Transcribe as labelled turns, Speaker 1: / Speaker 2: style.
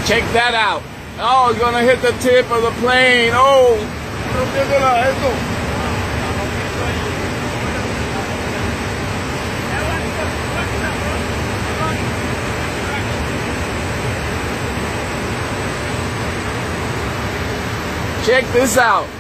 Speaker 1: Check that out. Oh, it's gonna hit the tip of the plane. Oh, check this out.